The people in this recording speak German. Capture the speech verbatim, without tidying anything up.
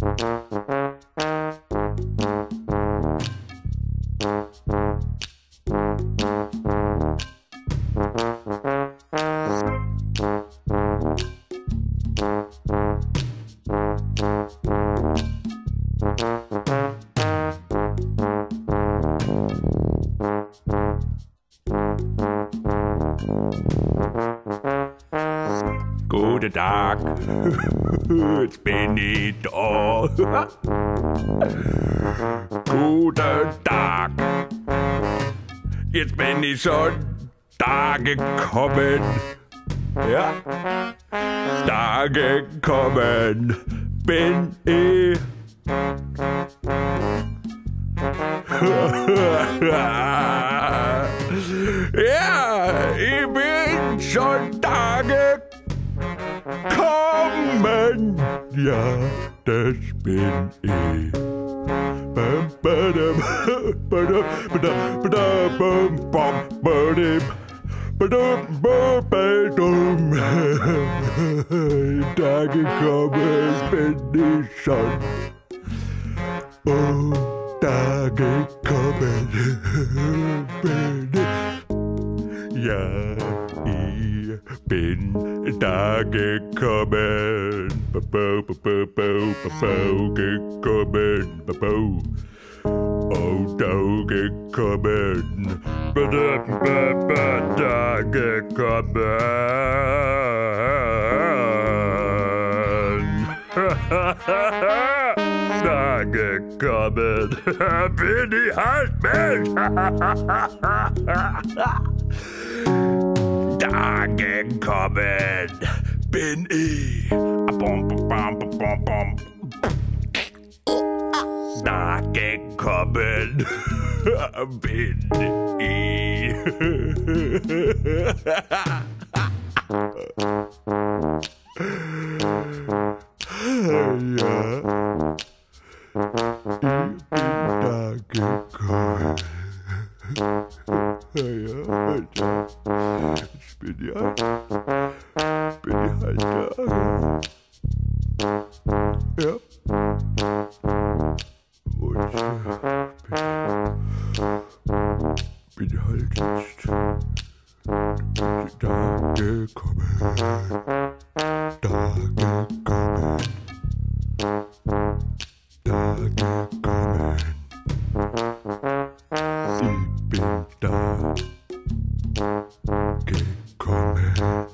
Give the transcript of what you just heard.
Guten Tag, jetzt bin ich da. Guten Tag, jetzt bin ich schon da gekommen. Ja, da gekommen bin ich. Ja, ich bin schon da gekommen. Kommen, ja, das bin ich. Bam, badam, badam, badam, badam, bam, bam, badam, badam, badam, badam. Da gekommen bin ich schon. Oh, da gekommen bin ich. Ja, ich bin da gekommen, babau, babau, babau, babau, gekommen, babau, oh, da gekommen, badam, babam, da gekommen, da gekommen, bin ich halt Mensch. Da gekommen bin ich. Bom, bom, bom, bom, bom. Da gekommen bin ich. Ja, ich bin da gekommen. Ja, ja, ich bin ja, bin ich halt da. Ja. Und ich bin, bin halt jetzt da gekommen. Da gekommen. Da gekommen. Ich bin da gekommen.